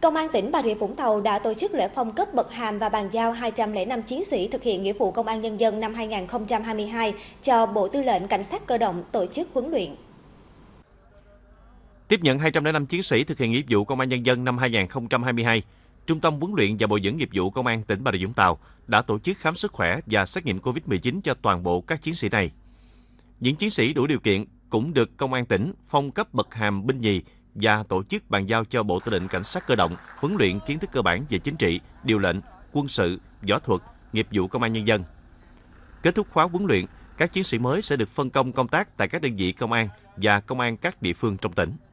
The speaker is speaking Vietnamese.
Công an tỉnh Bà Rịa Vũng Tàu đã tổ chức lễ phong cấp bậc hàm và bàn giao 205 chiến sĩ thực hiện nghĩa vụ Công an Nhân dân năm 2022 cho Bộ Tư lệnh Cảnh sát Cơ động tổ chức huấn luyện. Tiếp nhận 205 chiến sĩ thực hiện nghĩa vụ Công an Nhân dân năm 2022, Trung tâm huấn luyện và bồi dưỡng nghiệp vụ Công an tỉnh Bà Rịa Vũng Tàu đã tổ chức khám sức khỏe và xét nghiệm COVID-19 cho toàn bộ các chiến sĩ này. Những chiến sĩ đủ điều kiện cũng được Công an tỉnh phong cấp bậc hàm binh nhì và tổ chức bàn giao cho Bộ Tư lệnh Cảnh sát Cơ động huấn luyện kiến thức cơ bản về chính trị, điều lệnh, quân sự, võ thuật, nghiệp vụ Công an Nhân dân. Kết thúc khóa huấn luyện, các chiến sĩ mới sẽ được phân công công tác tại các đơn vị công an và công an các địa phương trong tỉnh.